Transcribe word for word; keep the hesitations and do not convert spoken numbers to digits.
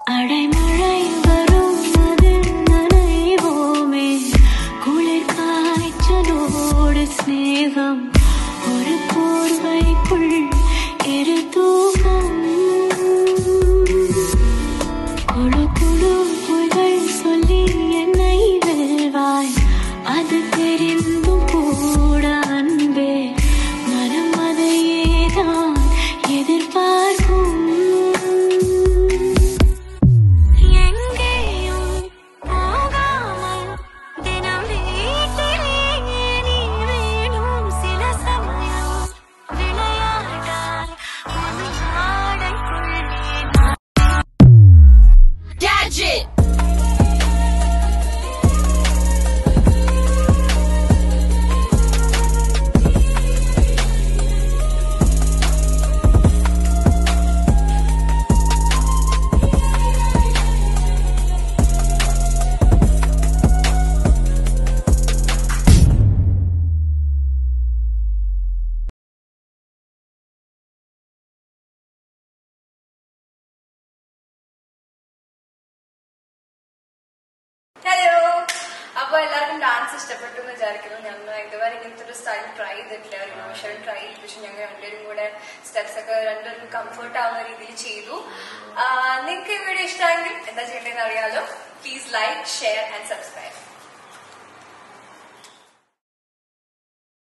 அடைமழை வரும் அதில் நனைவோமே குளிர் காய்ச்சலோடு ஸ்நேகம் ஒரு போர்வைக்குள் இரு தூக்கம் குழு குழு பொய்கள் சொல்லி என்னை வெல்வாய் அது தெரிந்தும் கூட அன்பே மனம் அதையேதான் எதிர்பார்க்கும் Hello! Now, everyone dance is step into the jargon. I am like the very into style try that layer, you know, shall try which you are under good steps under comfort our really cheelu. Uh, link video is time in the channel. Please like, share, and subscribe.